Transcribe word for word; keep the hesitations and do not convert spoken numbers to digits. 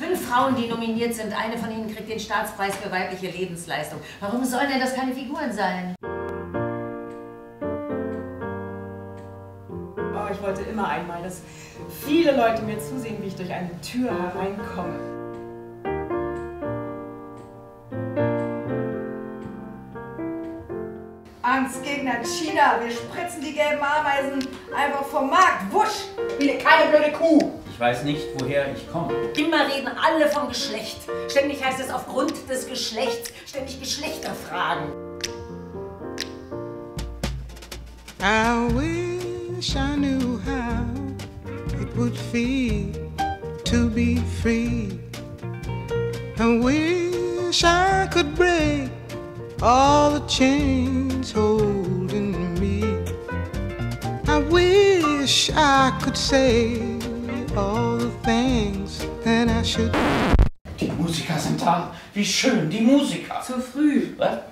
Fünf Frauen, die nominiert sind, eine von ihnen kriegt den Staatspreis für weibliche Lebensleistung. Warum sollen denn das keine Figuren sein? Oh, ich wollte immer einmal, dass viele Leute mir zusehen, wie ich durch eine Tür hereinkomme. Angstgegner China, wir spritzen die gelben Ameisen einfach vom Markt. Wusch, wie keine blöde Kuh. Ich weiß nicht, woher ich komme. Immer reden alle vom Geschlecht. Ständig heißt es aufgrund des Geschlechts. Ständig Geschlechterfragen. I wish I knew how it would feel to be free. I wish I could break all the chains holding me. I wish I could say all the things that I should. Die Musiker sind da. Wie schön, die Musiker. Zu früh. Was?